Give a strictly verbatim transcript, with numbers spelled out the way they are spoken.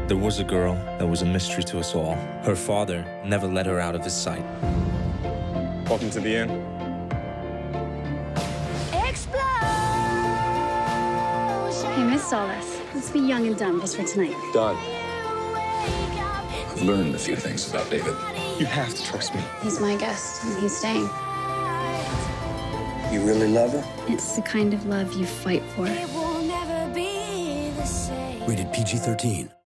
There was a girl that was a mystery to us all. Her father never let her out of his sight. Welcome to the inn. Hey, Miss Solace, let's be young and dumb just for tonight. Done. I've learned a few things about David. You have to trust me. He's my guest, and he's staying. You really love her? It's the kind of love you fight for. It will never be the same. Rated P G thirteen.